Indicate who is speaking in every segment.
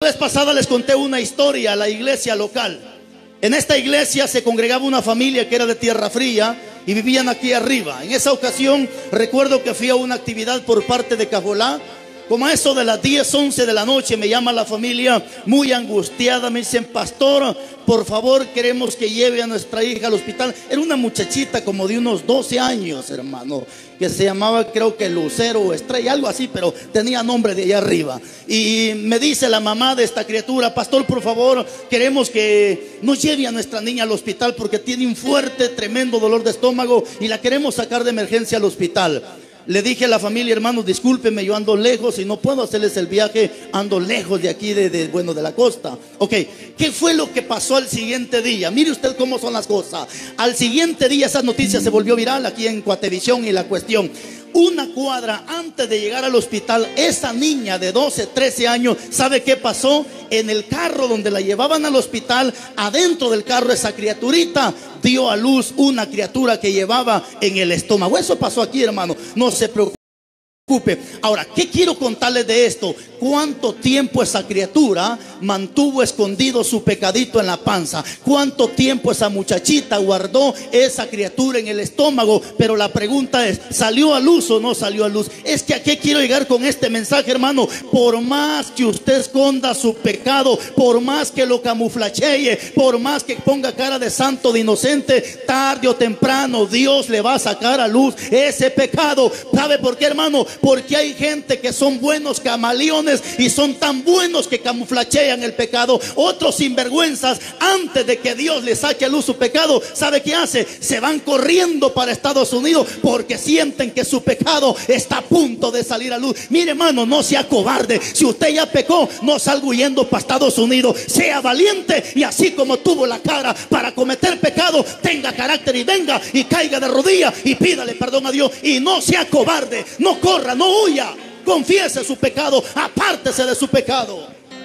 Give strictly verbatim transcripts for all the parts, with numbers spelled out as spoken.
Speaker 1: vez pasada les conté una historia a la iglesia local. En esta iglesia se congregaba una familia que era de Tierra Fría y vivían aquí arriba. En esa ocasión recuerdo que fui a una actividad por parte de Cajolá. Como a eso de las diez, once de la noche me llama la familia muy angustiada. Me dicen: pastor, por favor, queremos que lleve a nuestra hija al hospital. Era una muchachita como de unos doce años, hermano, que se llamaba, creo que Lucero o Estrella, algo así, pero tenía nombre de allá arriba. Y me dice la mamá de esta criatura: pastor, por favor, queremos que nos lleve a nuestra niña al hospital porque tiene un fuerte, tremendo dolor de estómago y la queremos sacar de emergencia al hospital. Le dije a la familia: hermanos, discúlpenme, yo ando lejos y no puedo hacerles el viaje, ando lejos de aquí, de, de, bueno, de la costa. Ok, ¿qué fue lo que pasó al siguiente día? Mire usted cómo son las cosas. Al siguiente día esa noticia se volvió viral aquí en Cuatevisión y La Cuestión. Una cuadra antes de llegar al hospital, esa niña de doce, trece años, ¿sabe qué pasó? En el carro donde la llevaban al hospital, adentro del carro, esa criaturita dio a luz una criatura que llevaba en el estómago. Eso pasó aquí, hermano, no se preocupe. Ahora, ¿qué quiero contarles de esto? ¿Cuánto tiempo esa criatura mantuvo escondido su pecadito en la panza? ¿Cuánto tiempo esa muchachita guardó esa criatura en el estómago? Pero la pregunta es: ¿salió a luz o no salió a luz? Es que ¿a qué quiero llegar con este mensaje, hermano? Por más que usted esconda su pecado, por más que lo camuflachee, por más que ponga cara de santo, de inocente, tarde o temprano Dios le va a sacar a luz ese pecado. ¿Sabe por qué, hermano? Porque hay gente que son buenos camaleones y son tan buenos que camuflachean el pecado. Otros sinvergüenzas, antes de que Dios les saque a luz su pecado, ¿sabe qué hace? Se van corriendo para Estados Unidos porque sienten que su pecado está a punto de salir a luz. Mire, hermano, no sea cobarde. Si usted ya pecó, no salga huyendo para Estados Unidos. Sea valiente y así como tuvo la cara para cometer pecado, tenga carácter y venga y caiga de rodillas y pídale perdón a Dios. Y no sea cobarde, no corra, no huya, confiese su pecado, apártese de su pecado.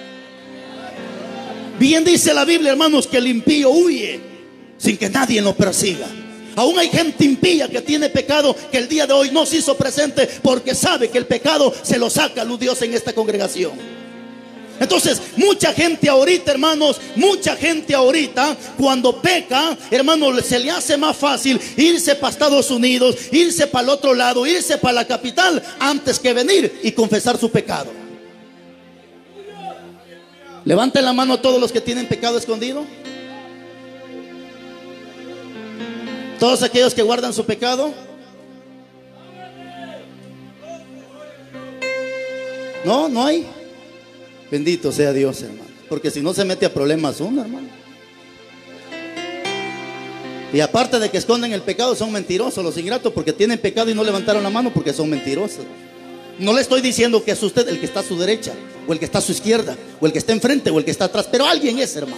Speaker 1: Bien dice la Biblia, hermanos, que el impío huye sin que nadie lo persiga. Aún hay gente impía que tiene pecado que el día de hoy no se hizo presente porque sabe que el pecado se lo saca a luz Dios en esta congregación. Entonces, mucha gente ahorita, hermanos, mucha gente ahorita cuando peca, hermanos, se le hace más fácil irse para Estados Unidos, irse para el otro lado, irse para la capital, antes que venir y confesar su pecado. Levanten la mano todos los que tienen pecado escondido. Todos aquellos que guardan su pecado. No, no hay. Bendito sea Dios, hermano, porque si no se mete a problemas uno, hermano. Y aparte de que esconden el pecado, son mentirosos los ingratos, porque tienen pecado y no levantaron la mano porque son mentirosos. No le estoy diciendo que es usted el que está a su derecha, o el que está a su izquierda, o el que está enfrente, o el que está atrás, pero alguien es, hermano.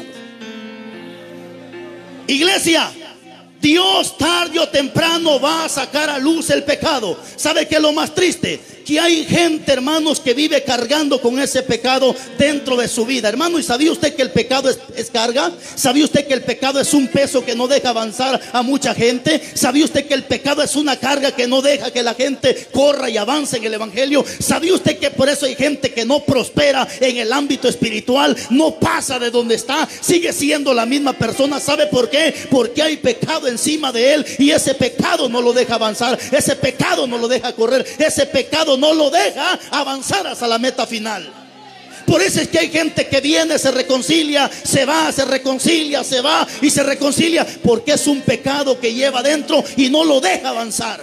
Speaker 1: Iglesia, Dios tarde o temprano va a sacar a luz el pecado. ¿Sabe qué es lo más triste? Que hay gente, hermanos, que vive cargando con ese pecado dentro de su vida, hermano. ¿Y sabía usted que el pecado es, es carga? ¿Sabía usted que el pecado es un peso que no deja avanzar a mucha gente? ¿Sabía usted que el pecado es una carga que no deja que la gente corra y avance en el evangelio? ¿Sabía usted que por eso hay gente que no prospera en el ámbito espiritual? No pasa de donde está, sigue siendo la misma persona. ¿Sabe por qué? Porque hay pecado encima de él y ese pecado no lo deja avanzar, ese pecado no lo deja correr, ese pecado no lo deja avanzar hasta la meta final. Por eso es que hay gente que viene, se reconcilia, se va, se reconcilia, se va y se reconcilia, porque es un pecado que lleva dentro y no lo deja avanzar.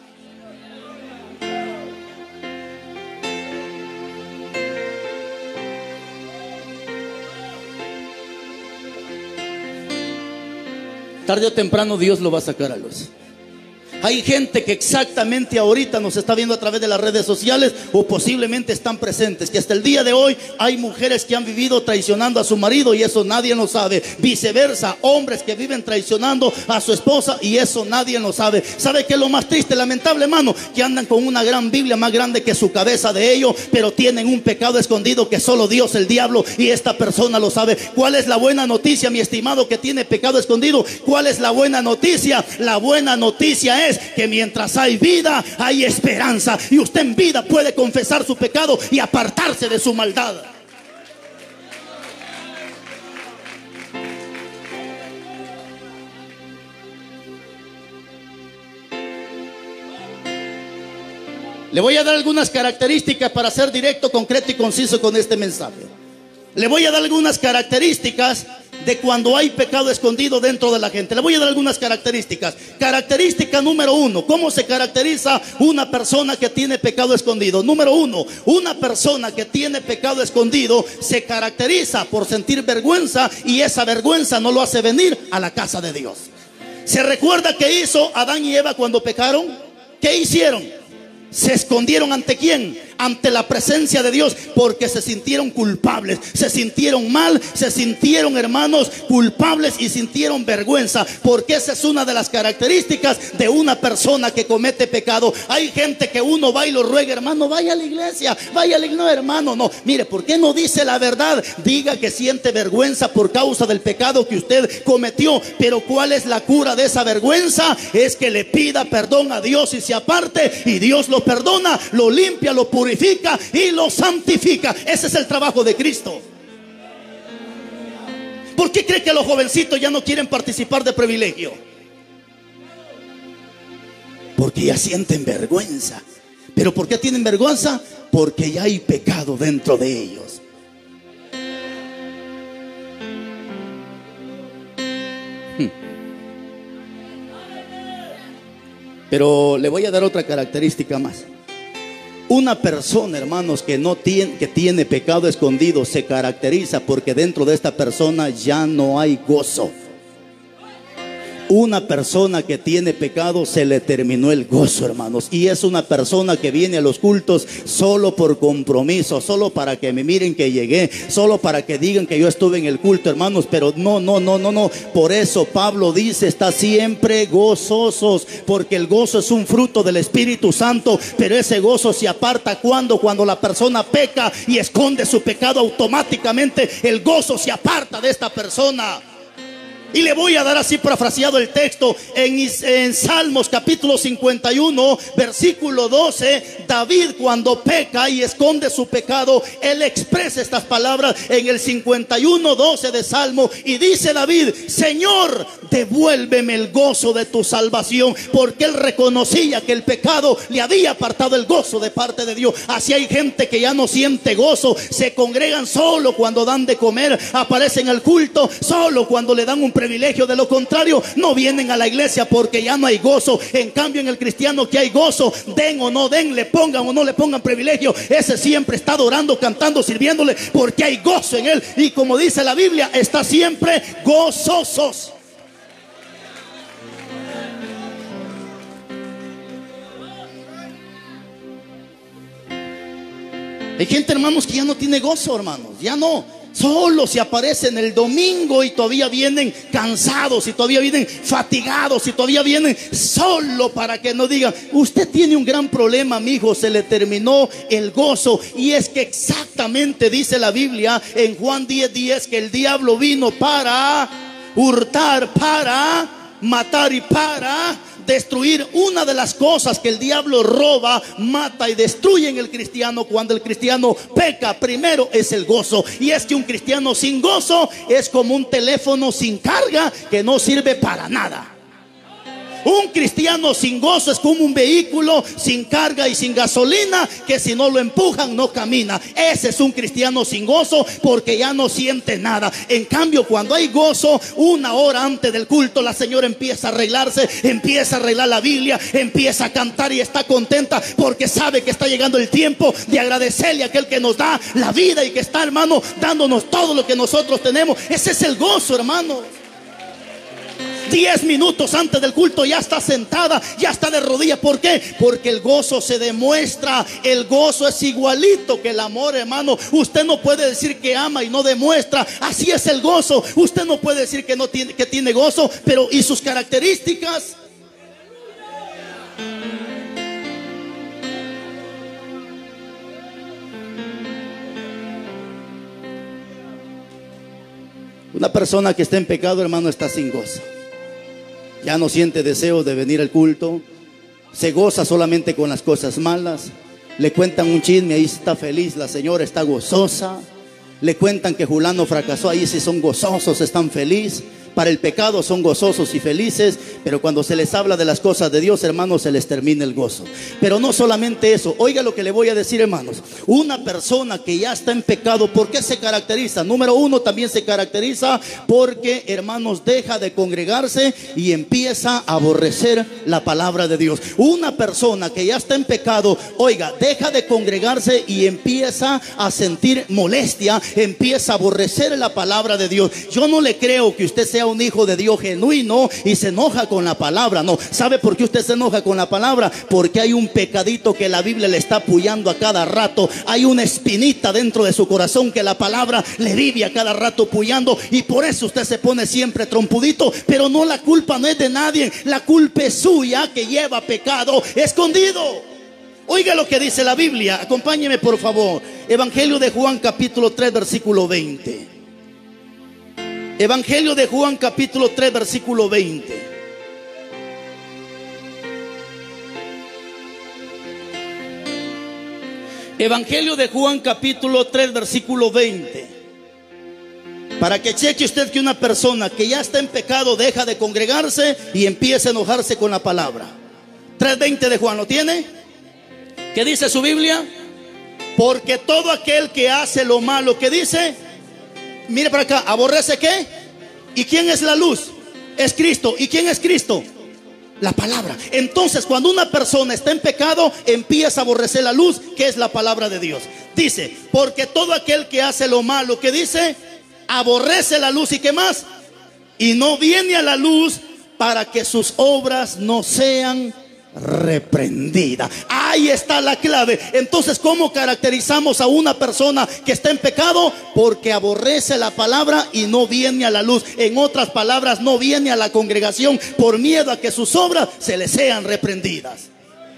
Speaker 1: Tarde o temprano Dios lo va a sacar a luz. Hay gente que exactamente ahorita nos está viendo a través de las redes sociales o posiblemente están presentes, que hasta el día de hoy hay mujeres que han vivido traicionando a su marido y eso nadie lo sabe. Viceversa, hombres que viven traicionando a su esposa y eso nadie lo sabe. ¿Sabe qué es lo más triste, lamentable, hermano? Que andan con una gran Biblia más grande que su cabeza de ellos, pero tienen un pecado escondido que solo Dios, el diablo y esta persona lo sabe. ¿Cuál es la buena noticia, mi estimado, que tiene pecado escondido? ¿Cuál es la buena noticia? La buena noticia es que mientras hay vida, hay esperanza. Y usted en vida puede confesar su pecado y apartarse de su maldad. Le voy a dar algunas características para ser directo, concreto y conciso con este mensaje. Le voy a dar algunas características de cuando hay pecado escondido dentro de la gente. Le voy a dar algunas características. Característica número uno. ¿Cómo se caracteriza una persona que tiene pecado escondido? Número uno. Una persona que tiene pecado escondido se caracteriza por sentir vergüenza, y esa vergüenza no lo hace venir a la casa de Dios. ¿Se recuerda qué hizo Adán y Eva cuando pecaron? ¿Qué hicieron? ¿Se escondieron ante quién? Ante la presencia de Dios, porque se sintieron culpables, se sintieron mal, se sintieron, hermanos, culpables y sintieron vergüenza, porque esa es una de las características de una persona que comete pecado. Hay gente que uno va y lo ruega: hermano, vaya a la iglesia, vaya a la iglesia. No, hermano, no, mire, ¿por qué no dice la verdad? Diga que siente vergüenza por causa del pecado que usted cometió, pero ¿cuál es la cura de esa vergüenza? Es que le pida perdón a Dios y se aparte, y Dios lo perdona, lo limpia, lo purifica y lo santifica. Ese es el trabajo de Cristo. ¿Por qué cree que los jovencitos ya no quieren participar de privilegio? Porque ya sienten vergüenza. ¿Pero por qué tienen vergüenza? Porque ya hay pecado dentro de ellos. Pero le voy a dar otra característica más. Una persona, hermanos, que no tiene, que tiene pecado escondido, se caracteriza porque dentro de esta persona ya no hay gozo. Una persona que tiene pecado, se le terminó el gozo, hermanos. Y es una persona que viene a los cultos solo por compromiso, solo para que me miren que llegué, solo para que digan que yo estuve en el culto, hermanos. Pero no, no, no, no, no. Por eso Pablo dice: está siempre gozosos, porque el gozo es un fruto del Espíritu Santo. Pero ese gozo se aparta cuando, cuando la persona peca y esconde su pecado. Automáticamente el gozo se aparta de esta persona. Y le voy a dar así parafraseado el texto en, en Salmos capítulo cincuenta y uno versículo doce. David, cuando peca y esconde su pecado, él expresa estas palabras en el cincuenta y uno doce de Salmo, y dice David: Señor, devuélveme el gozo de tu salvación, porque él reconocía que el pecado le había apartado el gozo de parte de Dios. Así hay gente que ya no siente gozo, se congregan solo cuando dan de comer, aparecen al culto solo cuando le dan un privilegio. De lo contrario, no vienen a la iglesia porque ya no hay gozo. En cambio, en el cristiano que hay gozo, den o no den, le pongan o no le pongan privilegio, ese siempre está adorando, cantando, sirviéndole, porque hay gozo en él. Y como dice la Biblia, está siempre gozosos. Hay gente, hermanos, que ya no tiene gozo, hermanos, ya no. Solo se aparecen el domingo y todavía vienen cansados, y todavía vienen fatigados, y todavía vienen solo para que no digan: usted tiene un gran problema, mi hijo, se le terminó el gozo. Y es que exactamente dice la Biblia en Juan diez diez que el diablo vino para hurtar, para matar y para destruir. Una de las cosas que el diablo roba, mata y destruye en el cristiano cuando el cristiano peca, primero es el gozo. Y es que un cristiano sin gozo es como un teléfono sin carga que no sirve para nada. Un cristiano sin gozo es como un vehículo sin carga y sin gasolina, que si no lo empujan no camina. Ese es un cristiano sin gozo, porque ya no siente nada. En cambio, cuando hay gozo, una hora antes del culto, la señora empieza a arreglarse, empieza a arreglar la Biblia, empieza a cantar y está contenta porque sabe que está llegando el tiempo de agradecerle a aquel que nos da la vida y que está, hermano, dándonos todo lo que nosotros tenemos. Ese es el gozo, hermano. Diez minutos antes del culto ya está sentada, ya está de rodillas. ¿Por qué? Porque el gozo se demuestra. El gozo es igualito que el amor, hermano. Usted no puede decir que ama y no demuestra. Así es el gozo. Usted no puede decir que no tiene, que tiene gozo, pero ¿y sus características? Una persona que está en pecado, hermano, está sin gozo. Ya no siente deseo de venir al culto. Se goza solamente con las cosas malas. Le cuentan un chisme, ahí está feliz, la señora está gozosa. Le cuentan que Julano fracasó, ahí sí son gozosos, están felices. para el pecado son gozosos y felices, pero cuando se les habla de las cosas de Dios, hermanos, se les termina el gozo. Pero no solamente eso, oiga lo que le voy a decir, hermanos. Una persona que ya está en pecado, ¿por qué se caracteriza? Número uno, también se caracteriza porque, hermanos, deja de congregarse y empieza a aborrecer la palabra de Dios. Una persona que ya está en pecado, oiga, deja de congregarse y empieza a sentir molestia, empieza a aborrecer la palabra de Dios. Yo no le creo que usted sea un hijo de Dios genuino y se enoja con la palabra. No, ¿sabe por qué usted se enoja con la palabra? Porque hay un pecadito que la Biblia le está apoyando a cada rato. Hay una espinita dentro de su corazón que la palabra le vive a cada rato apoyando, y por eso usted se pone siempre trompudito. Pero no, la culpa no es de nadie, la culpa es suya, que lleva pecado escondido. Oiga lo que dice la Biblia, acompáñeme por favor. Evangelio de Juan capítulo tres versículo veinte. Evangelio de Juan capítulo tres versículo veinte. Evangelio de Juan capítulo tres versículo veinte. Para que cheque usted que una persona que ya está en pecado deja de congregarse y empieza a enojarse con la palabra. tres veinte de Juan, ¿lo tiene? ¿Qué dice su Biblia? Porque todo aquel que hace lo malo, ¿qué dice? Mire para acá, ¿aborrece qué? ¿Y quién es la luz? Es Cristo. ¿Y quién es Cristo? La palabra. Entonces, cuando una persona está en pecado, empieza a aborrecer la luz, que es la palabra de Dios. Dice, porque todo aquel que hace lo malo, ¿qué dice? Aborrece la luz. ¿Y qué más? Y no viene a la luz para que sus obras no sean reprendida. Ahí está la clave. Entonces, ¿cómo caracterizamos a una persona que está en pecado? Porque aborrece la palabra y no viene a la luz. En otras palabras, no viene a la congregación por miedo a que sus obras se le sean reprendidas.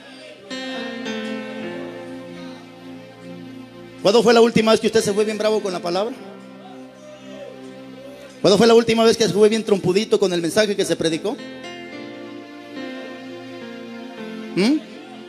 Speaker 1: ¿Cuándo fue la última vez que usted se fue bien bravo con la palabra? ¿Cuándo fue la última vez que se fue bien trompudito con el mensaje que se predicó? ¿Mm?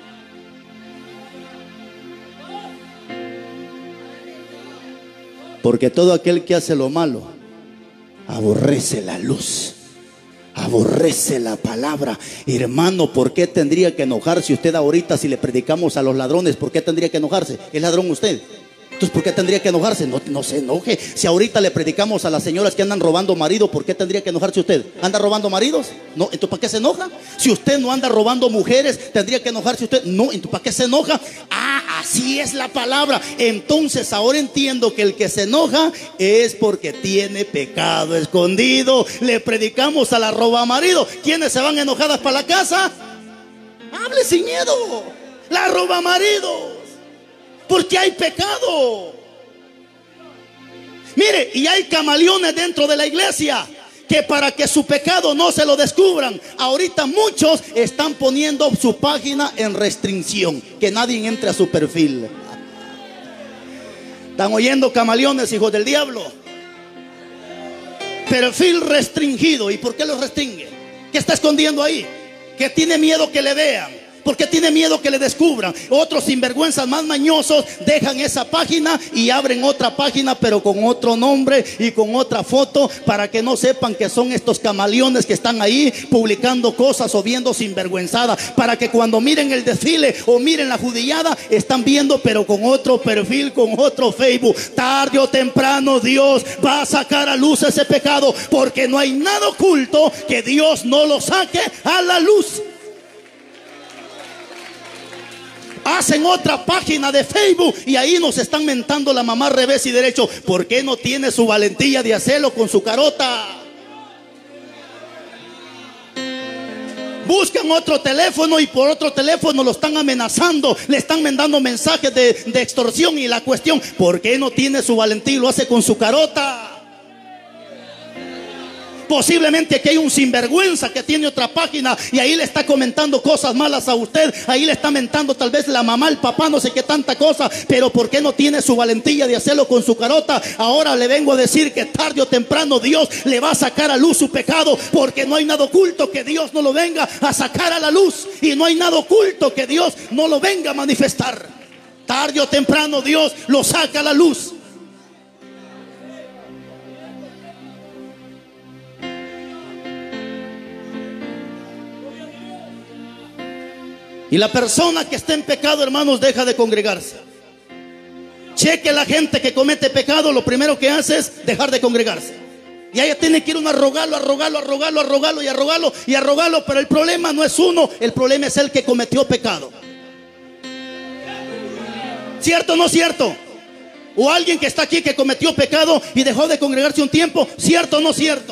Speaker 1: Porque todo aquel que hace lo malo aborrece la luz, aborrece la palabra. Hermano, ¿por qué tendría que enojarse usted ahorita si le predicamos a los ladrones? ¿Por qué tendría que enojarse? ¿Es ladrón usted? Entonces, ¿por qué tendría que enojarse? No, no se enoje. Si ahorita le predicamos a las señoras que andan robando marido, ¿por qué tendría que enojarse usted? ¿Anda robando maridos? No, entonces ¿para qué se enoja? Si usted no anda robando mujeres, ¿tendría que enojarse usted? No, entonces ¿para qué se enoja? Ah, así es la palabra. Entonces ahora entiendo que el que se enoja es porque tiene pecado escondido. Le predicamos a la roba marido. ¿Quiénes se van enojadas para la casa? Hable sin miedo. La roba marido. Porque hay pecado. Mire, y hay camaleones dentro de la iglesia que para que su pecado no se lo descubran, ahorita muchos están poniendo su página en restricción, que nadie entre a su perfil. ¿Están oyendo, camaleones, hijos del diablo? Perfil restringido. ¿Y por qué lo restringe? ¿Qué está escondiendo ahí? ¿Que tiene miedo que le vean? Porque tiene miedo que le descubran. Otros sinvergüenzas más mañosos dejan esa página y abren otra página, pero con otro nombre y con otra foto, para que no sepan que son estos camaleones que están ahí publicando cosas o viendo sinvergüenzadas, para que cuando miren el desfile o miren la judillada, están viendo pero con otro perfil, con otro Facebook. Tarde o temprano Dios va a sacar a luz ese pecado, porque no hay nada oculto que Dios no lo saque a la luz. Hacen otra página de Facebook y ahí nos están mentando la mamá revés y derecho. ¿Por qué no tiene su valentía de hacerlo con su carota? Buscan otro teléfono y por otro teléfono lo están amenazando, le están mandando mensajes de, de extorsión. Y la cuestión, ¿por qué no tiene su valentía y lo hace con su carota? Posiblemente aquí hay un sinvergüenza que tiene otra página y ahí le está comentando cosas malas a usted. Ahí le está mentando tal vez la mamá, el papá, no sé qué tanta cosa. Pero ¿por qué no tiene su valentía de hacerlo con su carota? Ahora le vengo a decir que tarde o temprano Dios le va a sacar a luz su pecado, porque no hay nada oculto que Dios no lo venga a sacar a la luz, y no hay nada oculto que Dios no lo venga a manifestar. Tarde o temprano Dios lo saca a la luz. Y la persona que está en pecado, hermanos, deja de congregarse. Cheque la gente que comete pecado, lo primero que hace es dejar de congregarse. Y ella tiene que ir uno a rogarlo, a rogarlo, a rogarlo, a rogarlo y a rogarlo y a rogarlo. Pero el problema no es uno, el problema es el que cometió pecado. ¿Cierto o no cierto? O alguien que está aquí que cometió pecado y dejó de congregarse un tiempo. ¿Cierto o no cierto?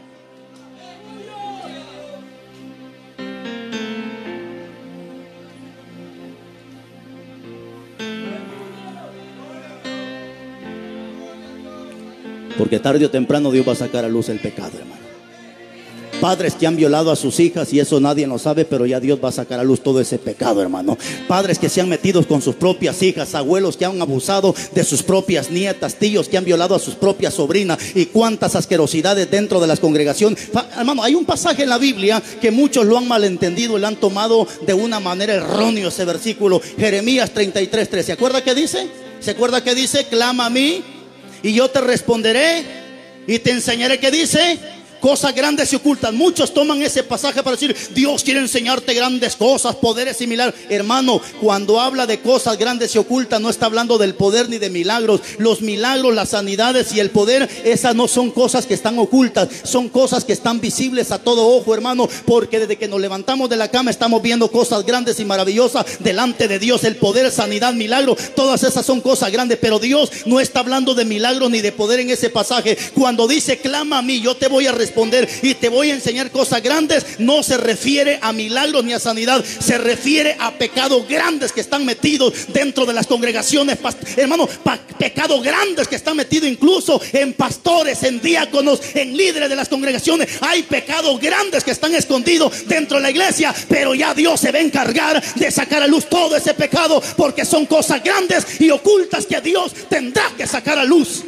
Speaker 1: Porque tarde o temprano Dios va a sacar a luz el pecado, hermano. Padres que han violado a sus hijas, y eso nadie lo sabe, pero ya Dios va a sacar a luz todo ese pecado, hermano. Padres que se han metido con sus propias hijas, abuelos que han abusado de sus propias nietas, tíos que han violado a sus propias sobrinas, y cuántas asquerosidades dentro de las congregaciones. Hermano, hay un pasaje en la Biblia que muchos lo han malentendido y lo han tomado de una manera errónea, ese versículo. Jeremías treinta y tres, tres. ¿Se acuerda qué dice? ¿Se acuerda qué dice? Clama a mí y yo te responderé y te enseñaré. ¿Qué dice? Cosas grandes y ocultas. Muchos toman ese pasaje para decir: Dios quiere enseñarte grandes cosas, poderes y milagros. Hermano, cuando habla de cosas grandes y ocultas, no está hablando del poder ni de milagros. Los milagros, las sanidades y el poder, esas no son cosas que están ocultas, son cosas que están visibles a todo ojo, hermano. Porque desde que nos levantamos de la cama estamos viendo cosas grandes y maravillosas delante de Dios. El poder, sanidad, milagro, todas esas son cosas grandes. Pero Dios no está hablando de milagros ni de poder en ese pasaje. Cuando dice: clama a mí, yo te voy a responder y te voy a enseñar cosas grandes, no se refiere a milagros ni a sanidad, se refiere a pecados grandes que están metidos dentro de las congregaciones, hermano, pecados grandes que están metidos incluso en pastores, en diáconos, en líderes de las congregaciones. Hay pecados grandes que están escondidos dentro de la iglesia, pero ya Dios se va a encargar de sacar a luz todo ese pecado, porque son cosas grandes y ocultas que Dios tendrá que sacar a luz.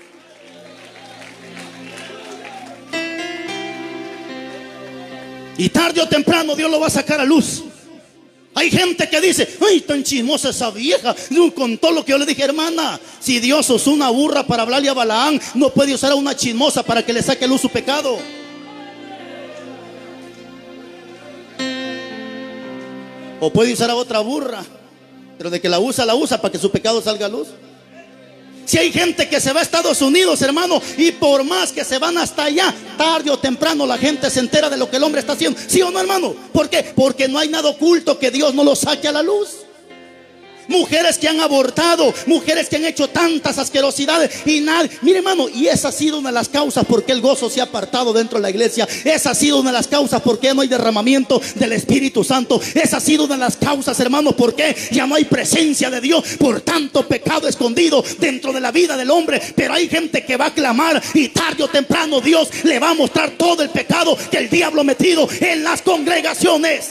Speaker 1: Y tarde o temprano Dios lo va a sacar a luz. Hay gente que dice: ay, tan chismosa esa vieja, con todo lo que yo le dije. Hermana, si Dios usó una burra para hablarle a Balaán, no puede usar a una chismosa para que le saque a luz su pecado. O puede usar a otra burra, pero de que la usa, la usa para que su pecado salga a luz. Si hay gente que se va a Estados Unidos, hermano, y por más que se van hasta allá, tarde o temprano la gente se entera de lo que el hombre está haciendo. ¿Sí o no, hermano? ¿Por qué? Porque no hay nada oculto que Dios no lo saque a la luz. Mujeres que han abortado, mujeres que han hecho tantas asquerosidades y nadie. Mire, hermano, y esa ha sido una de las causas por qué el gozo se ha apartado dentro de la iglesia. Esa ha sido una de las causas por qué no hay derramamiento del Espíritu Santo. Esa ha sido una de las causas, hermano, por qué ya no hay presencia de Dios, por tanto pecado escondido dentro de la vida del hombre. Pero hay gente que va a clamar y tarde o temprano Dios le va a mostrar todo el pecado que el diablo ha metido en las congregaciones.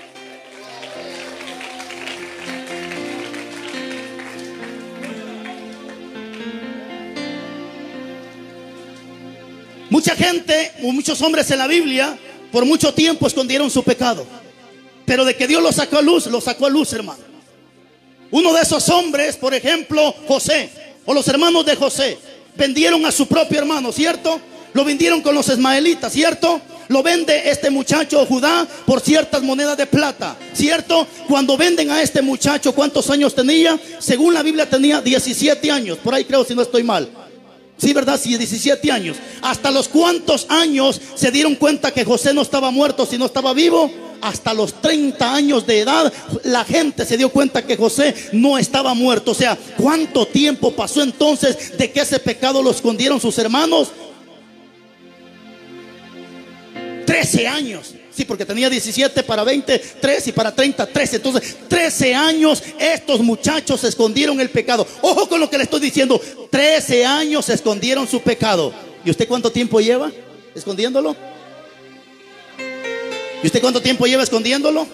Speaker 1: Mucha gente, muchos hombres en la Biblia, por mucho tiempo escondieron su pecado. Pero de que Dios lo sacó a luz, lo sacó a luz, hermano. Uno de esos hombres, por ejemplo, José, o los hermanos de José, vendieron a su propio hermano, ¿cierto? Lo vendieron con los ismaelitas, ¿cierto? Lo vende este muchacho Judá por ciertas monedas de plata, ¿cierto? Cuando venden a este muchacho, ¿cuántos años tenía? Según la Biblia tenía diecisiete años, por ahí creo, si no estoy mal. Sí, ¿verdad? Sí, diecisiete años. ¿Hasta los cuántos años se dieron cuenta que José no estaba muerto, sino estaba vivo? Hasta los treinta años de edad la gente se dio cuenta que José no estaba muerto. O sea, ¿cuánto tiempo pasó entonces de que ese pecado lo escondieron sus hermanos? trece años. Sí, porque tenía diecisiete para veinte, tres y para treinta, trece. Entonces, trece años estos muchachos escondieron el pecado. Ojo con lo que le estoy diciendo. trece años escondieron su pecado. ¿Y usted cuánto tiempo lleva escondiéndolo? ¿Y usted cuánto tiempo lleva escondiéndolo?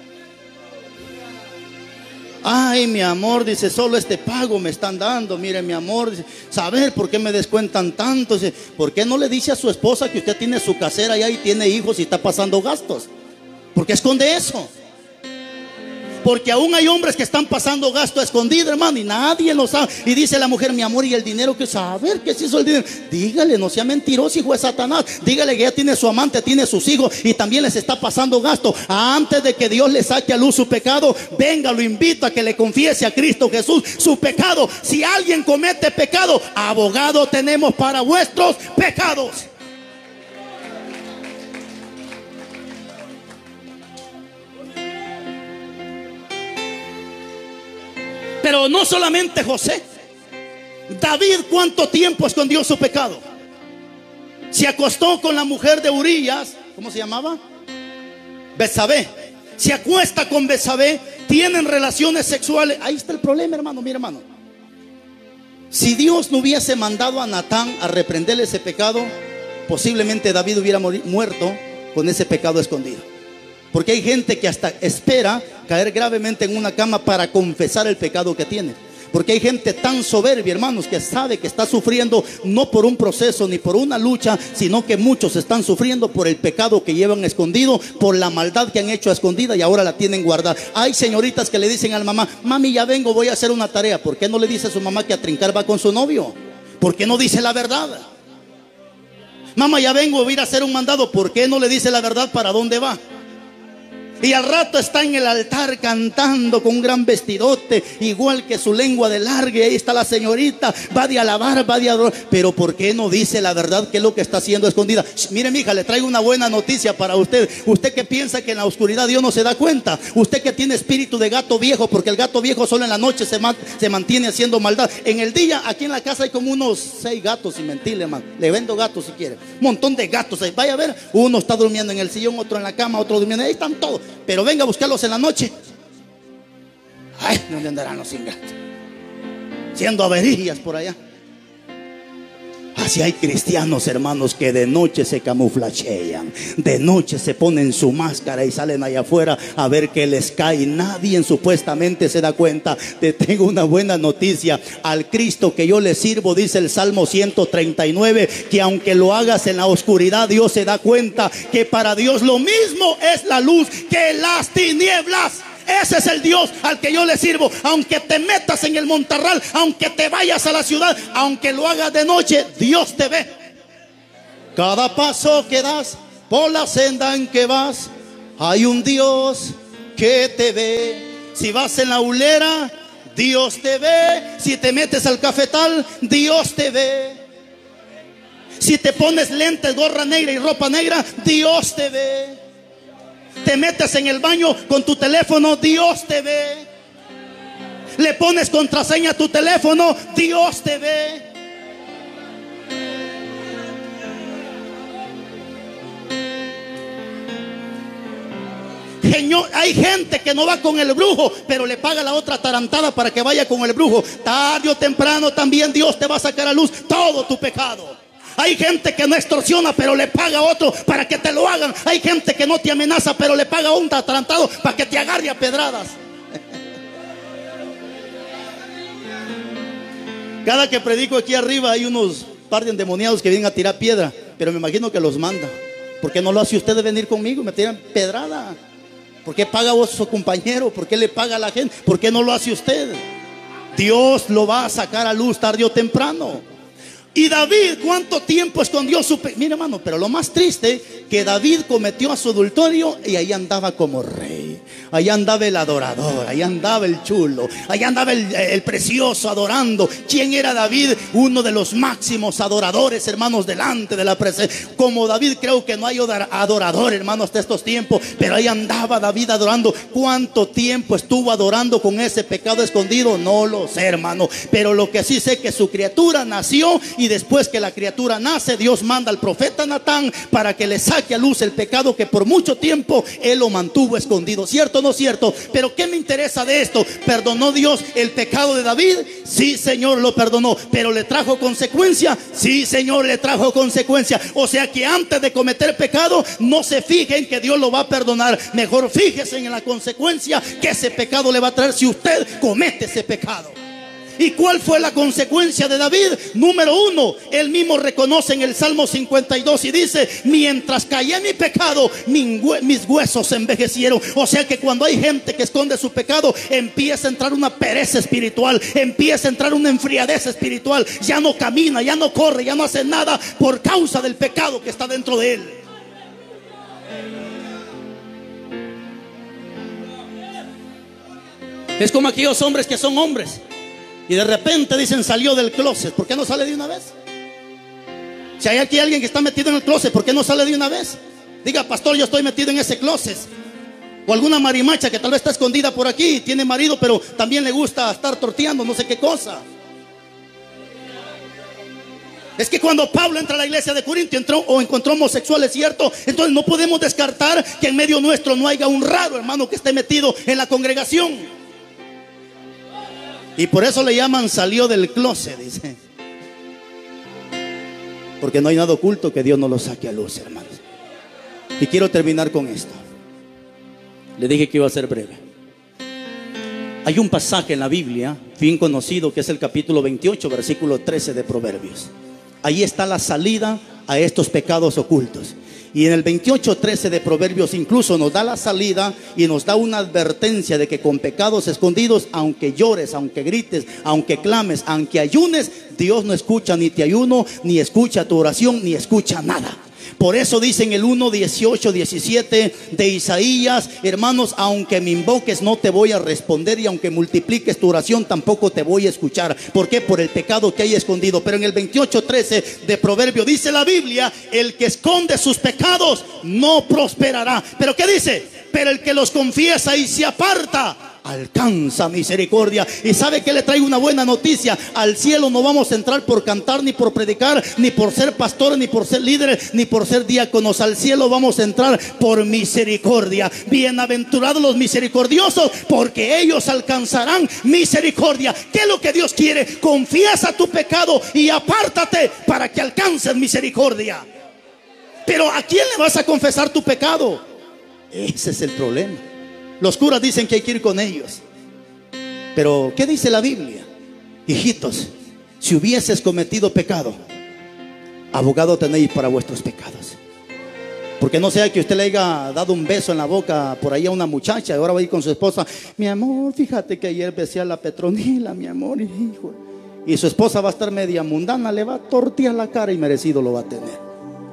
Speaker 1: Ay, mi amor, dice, solo este pago me están dando. Mire, mi amor, dice, saber por qué me descuentan tanto. Dice, ¿por qué no le dice a su esposa que usted tiene su casera allá y tiene hijos y está pasando gastos? ¿Por qué esconde eso? Porque aún hay hombres que están pasando gasto a escondido, hermano, y nadie lo sabe. Y dice la mujer: mi amor, ¿y el dinero qué? Saber qué se hizo el dinero. Dígale, no sea mentiroso, hijo de Satanás. Dígale que ya tiene su amante, tiene sus hijos y también les está pasando gasto. Antes de que Dios le saque a luz su pecado, venga, lo invito a que le confiese a Cristo Jesús su pecado. Si alguien comete pecado, abogado tenemos para vuestros pecados. Pero no solamente José. David, ¿cuánto tiempo escondió su pecado? Se acostó con la mujer de Urías. ¿Cómo se llamaba? Betsabé. Se acuesta con Betsabé. Tienen relaciones sexuales. Ahí está el problema, hermano. Mira, hermano, si Dios no hubiese mandado a Natán a reprenderle ese pecado, posiblemente David hubiera muerto con ese pecado escondido. Porque hay gente que hasta espera caer gravemente en una cama para confesar el pecado que tiene. Porque hay gente tan soberbia, hermanos, que sabe que está sufriendo no por un proceso ni por una lucha, sino que muchos están sufriendo por el pecado que llevan escondido, por la maldad que han hecho escondida y ahora la tienen guardada. Hay señoritas que le dicen a la mamá: mami, ya vengo, voy a hacer una tarea. ¿Por qué no le dice a su mamá que a trincar va con su novio? ¿Por qué no dice la verdad? Mamá, ya vengo, voy a ir a hacer un mandado. ¿Por qué no le dice la verdad para dónde va? Y al rato está en el altar cantando con un gran vestidote, igual que su lengua de larga. Y ahí está la señorita, va de alabar, va de adorar. Pero ¿por qué no dice la verdad? ¿Qué es lo que está haciendo escondida? Shh, mire, mija, le traigo una buena noticia para usted. Usted que piensa que en la oscuridad Dios no se da cuenta. Usted que tiene espíritu de gato viejo, porque el gato viejo solo en la noche se, man, se mantiene haciendo maldad. En el día, aquí en la casa hay como unos seis gatos, sin mentirle, hermano. Le vendo gatos si quiere. Un montón de gatos ahí. Vaya a ver, uno está durmiendo en el sillón, otro en la cama, otro durmiendo. Ahí están todos. Pero venga a buscarlos en la noche. Ay, ¿dónde andarán los sin gatos? Siendo averías por allá. Así hay cristianos, hermanos, que de noche se camuflachean, de noche se ponen su máscara y salen allá afuera a ver qué les cae. Nadie supuestamente se da cuenta. Te tengo una buena noticia: al Cristo que yo le sirvo, dice el Salmo ciento treinta y nueve, que aunque lo hagas en la oscuridad, Dios se da cuenta que para Dios lo mismo es la luz que las tinieblas. Ese es el Dios al que yo le sirvo. Aunque te metas en el montarral, aunque te vayas a la ciudad, aunque lo hagas de noche, Dios te ve. Cada paso que das, por la senda en que vas, hay un Dios que te ve. Si vas en la hulera, Dios te ve. Si te metes al cafetal, Dios te ve. Si te pones lentes, gorra negra y ropa negra, Dios te ve. Te metes en el baño con tu teléfono, Dios te ve. Le pones contraseña a tu teléfono, Dios te ve. Señor, hay gente que no va con el brujo, pero le paga la otra tarantada para que vaya con el brujo. Tarde o temprano también Dios te va a sacar a luz todo tu pecado. Hay gente que no extorsiona, pero le paga a otro para que te lo hagan. Hay gente que no te amenaza, pero le paga a un atarantado para que te agarre a pedradas. Cada que predico aquí arriba hay unos par de endemoniados que vienen a tirar piedra, pero me imagino que los manda. ¿Por qué no lo hace usted de venir conmigo y me tiran pedrada? ¿Por qué paga vos a su compañero? ¿Por qué le paga a la gente? ¿Por qué no lo hace usted? Dios lo va a sacar a luz tarde o temprano. Y David, ¿cuánto tiempo escondió su pecado? Mira, hermano, pero lo más triste, que David cometió su adulterio y ahí andaba como rey. Ahí andaba el adorador, ahí andaba el chulo, ahí andaba el, el precioso adorando. ¿Quién era David? Uno de los máximos adoradores, hermanos, delante de la presencia. Como David, creo que no hay adorador, hermanos, hasta estos tiempos. Pero ahí andaba David adorando. ¿Cuánto tiempo estuvo adorando con ese pecado escondido? No lo sé, hermano. Pero lo que sí sé, que su criatura nació. Y después que la criatura nace, Dios manda al profeta Natán para que le saque a luz el pecado que por mucho tiempo él lo mantuvo escondido. ¿Cierto o no cierto? Pero ¿qué me interesa de esto? ¿Perdonó Dios el pecado de David? Sí, Señor, lo perdonó. ¿Pero le trajo consecuencia? Sí, Señor, le trajo consecuencia. O sea que antes de cometer pecado, no se fijen que Dios lo va a perdonar. Mejor fíjese en la consecuencia que ese pecado le va a traer si usted comete ese pecado. ¿Y cuál fue la consecuencia de David? Número uno, él mismo reconoce en el Salmo cincuenta y dos y dice: mientras callé mi pecado, mis huesos se envejecieron. O sea que cuando hay gente que esconde su pecado, empieza a entrar una pereza espiritual, empieza a entrar una enfriadez espiritual. Ya no camina, ya no corre, ya no hace nada por causa del pecado que está dentro de él. Es como aquellos hombres que son hombres y de repente dicen: salió del closet. ¿Por qué no sale de una vez? Si hay aquí alguien que está metido en el closet, ¿por qué no sale de una vez? Diga: pastor, yo estoy metido en ese closet. O alguna marimacha que tal vez está escondida por aquí, tiene marido, pero también le gusta estar torteando no sé qué cosa. Es que cuando Pablo entra a la iglesia de Corinto, entró o encontró homosexuales, ¿cierto? Entonces no podemos descartar que en medio nuestro no haya un raro hermano que esté metido en la congregación. Y por eso le llaman salió del closet, dice. Porque no hay nada oculto que Dios no lo saque a luz, hermanos. Y quiero terminar con esto. Le dije que iba a ser breve. Hay un pasaje en la Biblia bien conocido que es el capítulo veintiocho, versículo trece de Proverbios. Ahí está la salida a estos pecados ocultos. Y en el veintiocho trece de Proverbios incluso nos da la salida y nos da una advertencia de que con pecados escondidos, aunque llores, aunque grites, aunque clames, aunque ayunes, Dios no escucha ni te ayuno, ni escucha tu oración, ni escucha nada. Por eso dice en el uno, dieciocho, diecisiete de Isaías: hermanos, aunque me invoques no te voy a responder, y aunque multipliques tu oración tampoco te voy a escuchar. ¿Por qué? Por el pecado que hay escondido. Pero en el veintiocho trece de Proverbio dice la Biblia: el que esconde sus pecados no prosperará. ¿Pero qué dice? Pero el que los confiesa y se aparta alcanza misericordia. Y sabe que le traigo una buena noticia: al cielo no vamos a entrar por cantar, ni por predicar, ni por ser pastores, ni por ser líderes, ni por ser diáconos. Al cielo vamos a entrar por misericordia. Bienaventurados los misericordiosos, porque ellos alcanzarán misericordia. ¿Qué es lo que Dios quiere? Confiesa tu pecado y apártate para que alcances misericordia. Pero ¿a quién le vas a confesar tu pecado? Ese es el problema. Los curas dicen que hay que ir con ellos. Pero ¿qué dice la Biblia? Hijitos, si hubieses cometido pecado, abogado tenéis para vuestros pecados. Porque no sea que usted le haya dado un beso en la boca por ahí a una muchacha y ahora va a ir con su esposa: mi amor, fíjate que ayer besé a la Petronila, mi amor, hijo. Y su esposa va a estar media mundana, le va a tortear la cara y merecido lo va a tener.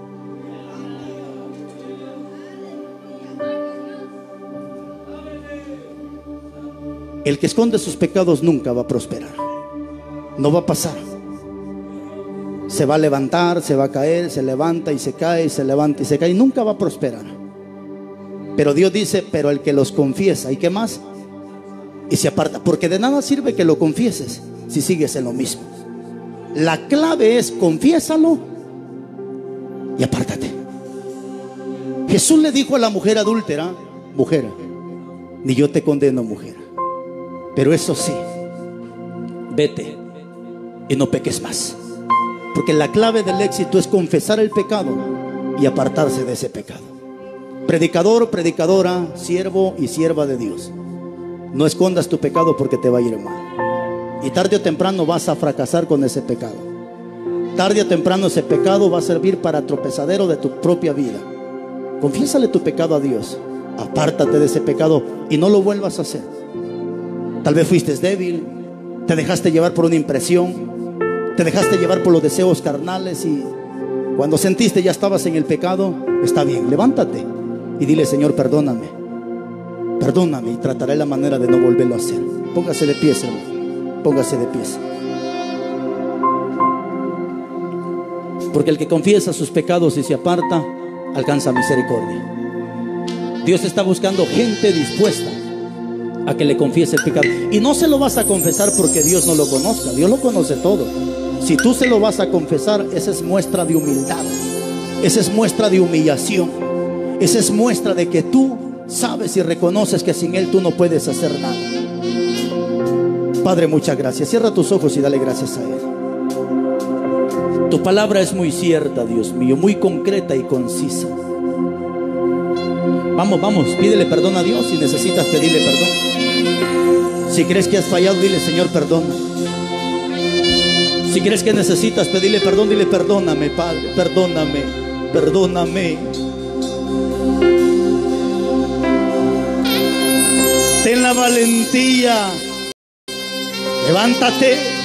Speaker 1: El que esconde sus pecados nunca va a prosperar. No va a pasar. Se va a levantar, se va a caer, se levanta y se cae, se levanta y se cae, y nunca va a prosperar. Pero Dios dice: pero el que los confiesa, ¿y qué más? Y se aparta. Porque de nada sirve que lo confieses si sigues en lo mismo. La clave es: confiésalo y apártate. Jesús le dijo a la mujer adúltera: mujer, ni yo te condeno, mujer, pero eso sí, vete y no peques más. Porque la clave del éxito es confesar el pecado y apartarse de ese pecado. Predicador, predicadora, siervo y sierva de Dios, no escondas tu pecado porque te va a ir mal. Y tarde o temprano vas a fracasar con ese pecado. Tarde o temprano ese pecado va a servir para tropezadero de tu propia vida. Confiésale tu pecado a Dios, apártate de ese pecado y no lo vuelvas a hacer. Tal vez fuiste débil, te dejaste llevar por una impresión, te dejaste llevar por los deseos carnales, y cuando sentiste ya estabas en el pecado. Está bien, levántate y dile: Señor, perdóname, perdóname, y trataré la manera de no volverlo a hacer. Póngase de pies, hermano, póngase de pies. Porque el que confiesa sus pecados y se aparta alcanza misericordia. Dios está buscando gente dispuesta a que le confiese el pecado. Y no se lo vas a confesar porque Dios no lo conozca. Dios lo conoce todo. Si tú se lo vas a confesar, esa es muestra de humildad, esa es muestra de humillación, esa es muestra de que tú sabes y reconoces que sin Él tú no puedes hacer nada. Padre, muchas gracias. Cierra tus ojos y dale gracias a Él. Tu palabra es muy cierta, Dios mío, muy concreta y concisa. Vamos, vamos, pídele perdón a Dios si necesitas pedirle perdón. Si crees que has fallado, dile: Señor, perdona. Si crees que necesitas pedirle perdón, dile: perdóname, Padre, perdóname, perdóname. Ten la valentía, levántate.